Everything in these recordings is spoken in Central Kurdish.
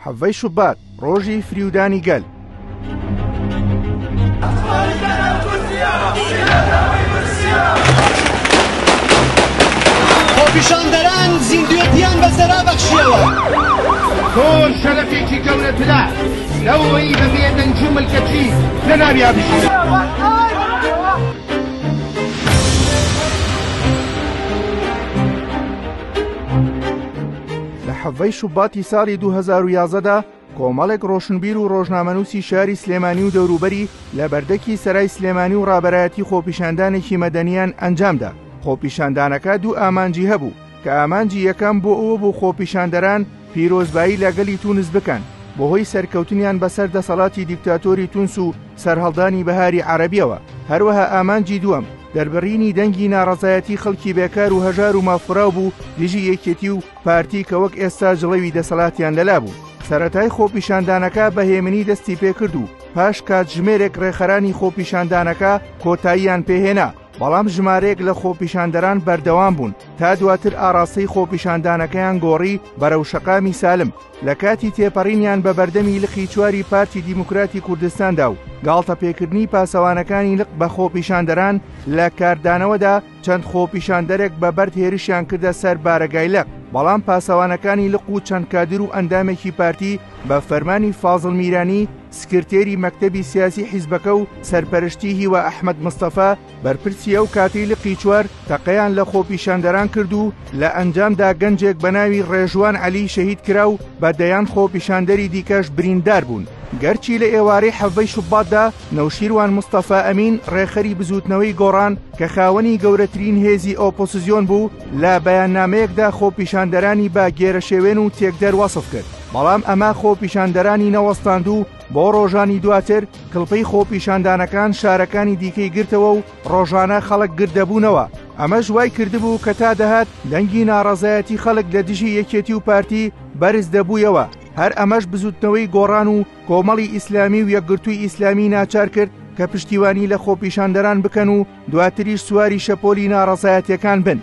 حەڤەی شوبات ڕۆژی فریودانی گەل. خۆپیشاندەران زیندوێتیان بەزەرا بەخشیەوە. تۆ شەرەفێکی گەورەترا لەوەی بەبێ دەنج و ملکەتی لەناویا بژی. لە حەڤەی شوباتی ساڵی 2011دا کۆمەڵێک ڕۆشنبیر و ڕۆژنامەنووسی شاری سلێمانی و دەوروبەری لە بەردەکی سەرای سلێمانی و ڕابەرایەتی خۆپیشاندانێکی مەدەنیان ئەنجامدا. خۆپیشاندانەکە دوو ئامانجی هەبوو کە ئامانجی یەکەم بۆ ئەوە بوو خۆپیشاندەران پیرۆزبایی لەگەلی تونس بکەن بەهۆی سەرکەوتنیان بەسەر دەسەڵاتی دیکتاتۆری تونس و سەرهەڵدانی بەهاری عەرەبیەوە. هەروەها ئامانجی دووەم دەربڕینی دەنگی ناڕەزایەتی خەڵکی بێکار و هەژار و مافوراو بوو دژی یەکێتی و پارتی کە وەک ئێستا جڵەوی دەسەڵاتیان لەلا بوو. سەرەتای خۆپیشاندانەکە بەهێمنی دەستی پێکرد و پاش کاتژمێرێک ڕێخەرانی خۆپیشاندانەکە کۆتاییان پێهێنا، بەڵام ژمارەیەک لە خۆپیشاندەران بەردەوام بوون تا دواتر ئاراستەی خۆپیشاندانەکەیان گۆڕی بەرەو شەقامی سالم. لە کاتی تێپەڕینیان بە بەردەمی لقی چواری پارتی دیموکراتی کوردستاندا و گاڵتە پێکردنی پاسەوانەکانی لق بە خۆپیشاندەران لە کاردانەوەدا چەند خۆپیشاندەرێک بە بەرد هێرشیان کردە سەر بارەگای لق، بەڵام پاسەوانەکانی لق و چەند کادر و ئەندامێکی پارتی بە فەرمانی فازڵ میرانی سکرتێری مەکتەبی سیاسی حیزبەکە و سەرپەرشتی هیوا ئەحمەد مستەفا بەرپرسی ئەو کاتی لقی چوار تەقەیان لە خۆپیشاندەران کرد و لە ئەنجامدا گەنجێک بە ناوی ڕێژوان عەلی شەهید کرا و بەدەیان خۆپیشاندەری دیکەش بریندار بوون. گەرچی لە ئێوارەی حەڤەی شوباتدا نەوشیروان مستەفا ئەمین ڕێخەری بزوتنەوەی گۆڕان کە خاوەنی گەورەترین هێزی ئۆپۆزیسیۆن بوو لە بەیاننامەیەکدا خۆپیشاندەرانی با گێرەشێوێن و تێکدەر وەسف کرد، بەڵام ئەمە خۆپیشاندەرانی نەوەستاند و بۆ ڕۆژانی دواتر کڵپەی خۆپیشاندانەکان شارەکانی دیکەی گرتەوە و ڕۆژانە خەڵک گردەبوونەوە. ئەمەش وای کردبوو کە تا دەهات دەنگی ناڕەزایەتی خەڵک لە دژی یەکێتی و پارتی بەرز دەبوویەوە. هەر ئەمەش بزوتنەوەی گۆڕان و کۆمەڵی ئیسلامی و یەکگرتووی ئیسلامی ناچار کرد کە پشتیوانی لە خۆپیشاندەران بکەن و دواتریش سواری شەپۆلی ناڕەزایەتیەکان بن.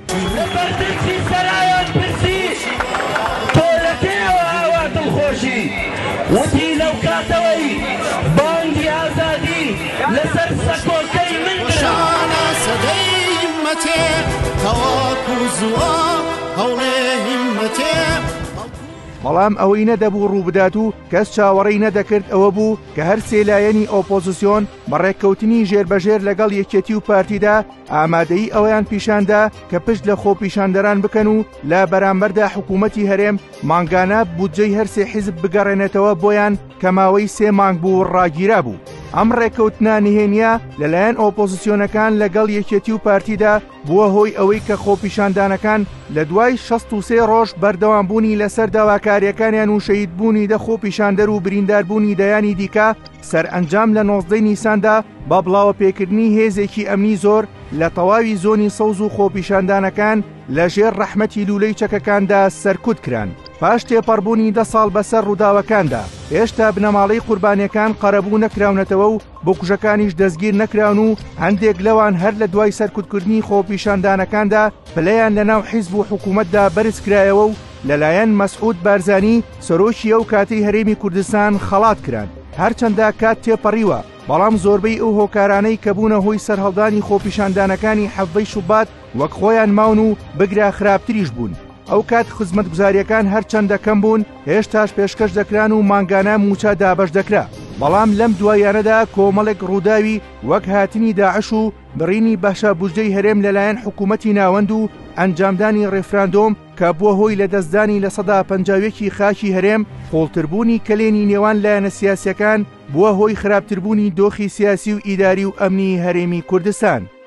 وتی لەو کاتەوەی بانگی ئازادی لەسەر سەکۆکەی من شانە سەدەی هیممەتێ تەواک و زووە هەوڵێ هیممەتێ. بەڵام ئەوەی نەدەبوو ڕووبدات و کەس چاوەڕێی نەدەکرد ئەوە بوو کە هەر سێلایەنی ئۆپۆزیسیۆن بەڕێککەوتنی ژێربەژێر لەگەڵ یەکێتی و پارتیدا ئامادەی ئەوەیان پیشاندا کە پشت لە خۆپیشاندەران بکەن و لە بەرامبەردا حکوومەتی هەرێم مانگانە بودجەی هەرسێ حیزب بگەڕێنێتەوە بۆیان کە ماوەی 3 مانگ بوو ڕاگیرا بوو. ئەم ڕێککەوتنە نهێنیە لەلایەن ئۆپۆزیسیۆنەکان لەگەڵ یەکێتی و پارتیدا بووە هۆی ئەوەی کە خۆپیشاندانەکان لە دوای 63 ڕۆژ بەردەوامبوونی لەسەر داواکاریەکانیان و شەهیدبوونی دە خۆپیشاندەر و برینداربوونی دەیانی دیکە سەرئەنجام لە 19 نیساندا بە بڵاوە پێکردنی هێزێکی ئەمنی زۆر لە تەواوی زۆنی سەوز و خۆپیشاندانەکان لە ژێر ڕەحمەتی لولەی چەکەکاندا سەرکوت کران. پاش تێپەڕبوونی 10 ساڵ بەسەر ڕووداوەکاندا هێشتا بنەماڵەی قوربانیەکان قەرەبوو نەکراونەتەوە و بکوژەکانیش دەستگیر نەکراون و هەندێک لەوان هەر لە دوای سەرکوتکردنی خۆپیشاندانەکاندا پلەیان لەناو حیزب و حکوومەتدا بەرز کرایەوە و لەلایەن مەسعود بارزانی سەرۆکی ئەو کاتی هەرێمی کوردستان خەڵات کران. هەرچەندە کات تێپەڕیوە، بەڵام زۆربەی ئەو هۆکارانەی کە بوونە هۆی سەرهەڵدانی خۆپیشاندانەکانی حەڤەی شوبات وەک خۆیان ماون و بگرا خراپتریش بوون. ئەو کات خزمەتگوزاریەکان هەرچەندە کەم بوون هێشتاش پێشکەش دەکران و مانگانە موچە دابەش دەکرا، بەڵام لەم دوایانەدا کۆمەڵێک ڕووداوی وەک هاتنی داعش و بڕینی باشە بودجەی هەرێم لەلایەن حکوومەتی ناوەند و ئەنجامدانی ڕێفراندۆم کە بووە هۆی لە دەستدانی لە 150 خاکی هەرێم خۆڵتربوونی کلێنی نێوان لایەنە سیاسیەکان بووە هۆی خراپتربوونی دۆخی سیاسی و ئیداری و ئەمنی هەرێمی کوردستان.